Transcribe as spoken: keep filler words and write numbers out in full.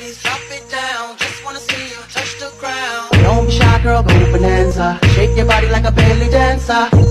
please drop it down. Just wanna see you touch the ground. Don't be shy, girl, go bonanza. Shake your body like a belly dancer.